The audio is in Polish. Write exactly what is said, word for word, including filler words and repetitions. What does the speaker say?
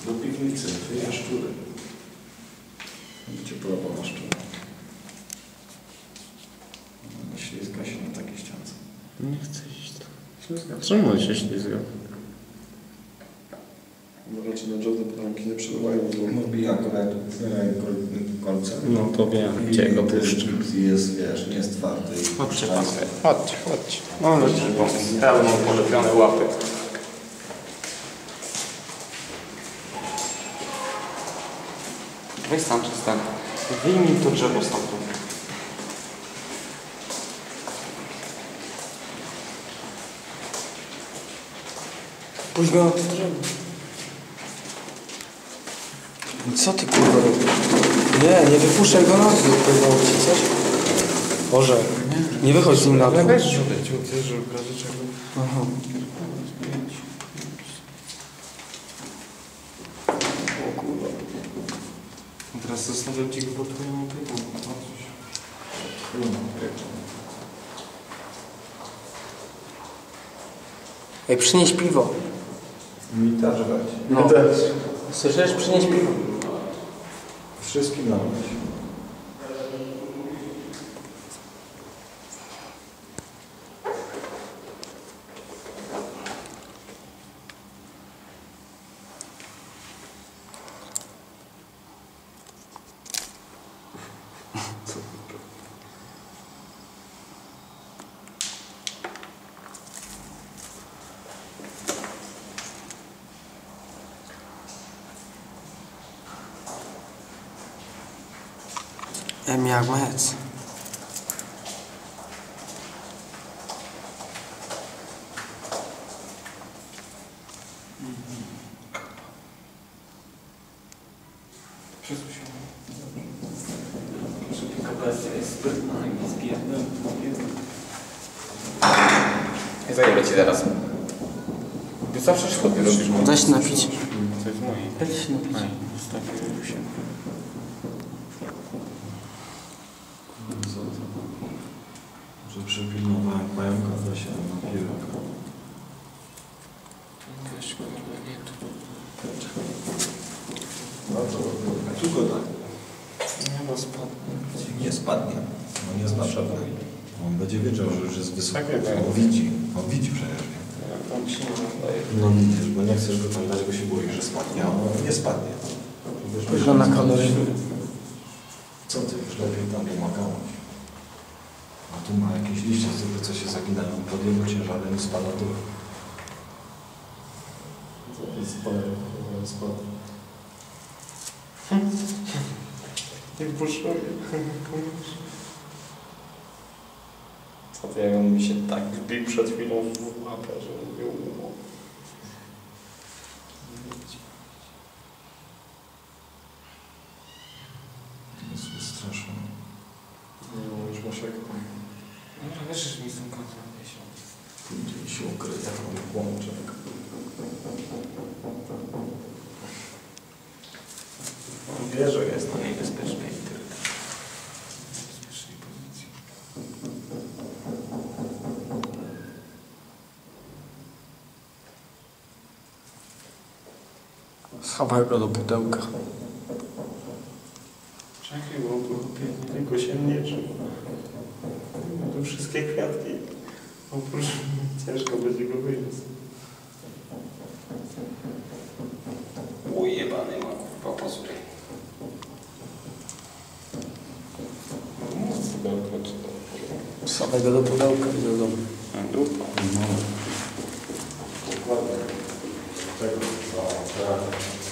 Do piwnicy, wyjdzie szczury. Cię podoba na szczury. Ślizga się na takiej ściance. Nie chcę iść tam. Ślizga. Czemu on się ślizga? Uważajcie na Jody, bo ramki nie przebywają w dół. Mówi akurat kolce. No to wiem, gdzie go puszczę. Jest, wiesz, nie jest twardy. Chodźcie panowie, chodźcie, chodźcie. No no, pełno polepione łapy. Weź sam przestań. Wyjmij to drzewo stamtąd. Pójdź go na to drzewo. Co ty kurwa robisz? Nie, nie wypuszczaj go na dół, powiedział ci coś? Boże, nie, nie wychodź z nim na dół. Ale weź ciuty, ciuty, żeby w razie czego. Aha. O kurwa. Teraz zostawiam ci go pod twoją opieką. Ej, przynieś piwo. Mi też weź. No. Mi też. Słyszysz? Przynieś piwo. Wszystkim nam weź. Em jak mec. Przesuń się. Może tylko bestia jest sprytna i zbiedna. Nie zajebę ci teraz. Ty zawsze szkodnie robisz. Daj się napić. To jest moje. Daj się napić. Daj, ustawię się. Że przypilnowałem pająka, to się napiłem. Weź kurwa, nie tu. Bardzo tu go tak. Nie ma spadku. Nie spadnie. No nie zna pewno. On będzie wiedział, że już jest wysoko. Tak, tak. On widzi. On widzi przecież. Tam się nie nadaje. No widzisz, bo nie chcesz go tam dać, bo się boisz, że spadnie. A on nie spadnie. Spójrz go na kamerę. Co ty, już lepiej tam pomagałeś. A tu ma jakieś liście z tego, co się zaginają pod jego ciężarem i spada tu. Co jest spadek? Spadek. Nie puszuję. Co to jak on mi się tak wbił przed chwilą w łapę, że nie umał. Jest wystraszony. No już masz jak tam. Dobra, wiesz, że mi z tą kamerą nie się. Gdzieś się ukryje tam łączek. On wie, że jest na niebezpiecznej niebezpiecznej pozycji. Schowaj go do pudełka. Czekaj, bo on tu pięknie tylko się mieczy. Tu wszystkie kwiatki. Oprócz ciężko będzie go wyjąć. Ujebany ma kurwa pazury. Schowaj go do pudełka i do domu. Dupa. No. Dokładnie. Tego, co,